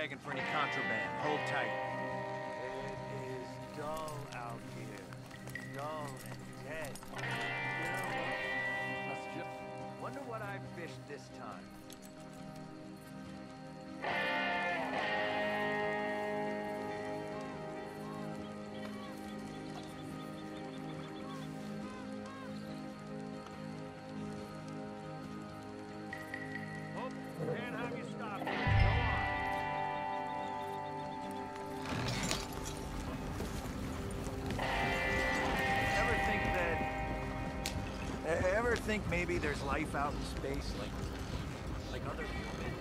Begging for any contraband. Hold tight. It is dull out here. Dull and dead. You know, wonder what I fished this time. Oh, can't have you stop. Go on. Ever think maybe there's life out in space, like other humans?